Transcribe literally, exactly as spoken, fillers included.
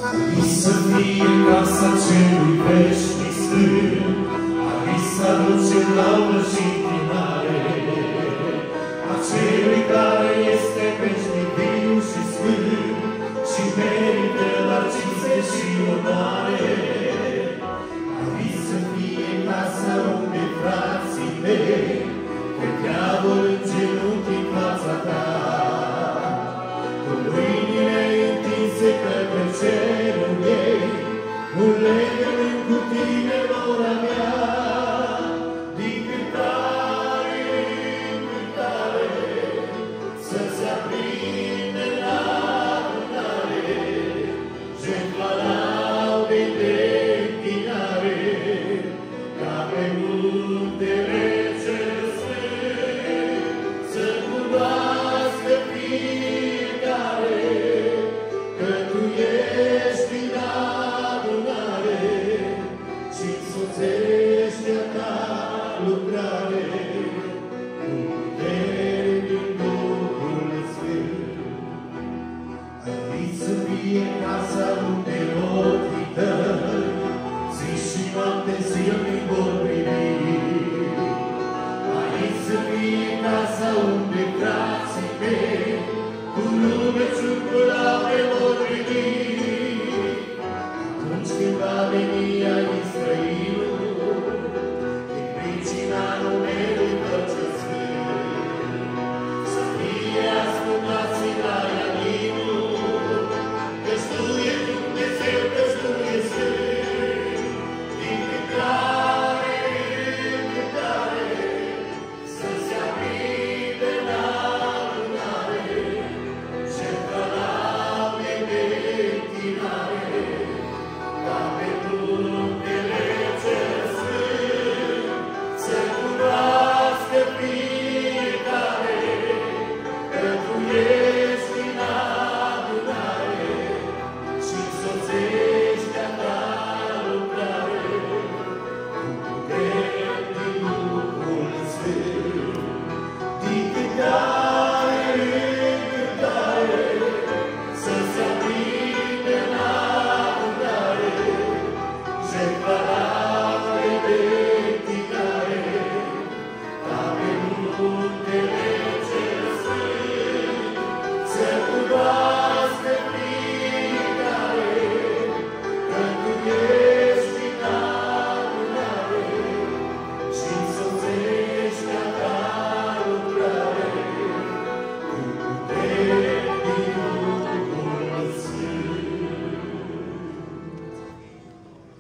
Să fie casa celui veșnic sfânt, a vis să aduce laudă și închinare, a celui care este veșnic, viu și sfânt, și merită la cinste și onoare. A vis să fie casa unde frații mei pe diavol în genunchi în fața ta, cu mâinile întinse către cerul ei, un legământ cu tine vor avea, din cântare în cântare, să se aprinde la adunare, jertfa laudei de închinare, ca pe muntele cel sfânt, să cunoască fiecare că tu ești în adunare și însoțește a ta lucrare cu putere din Duhul Sfânt. Ar fi să fie casa unde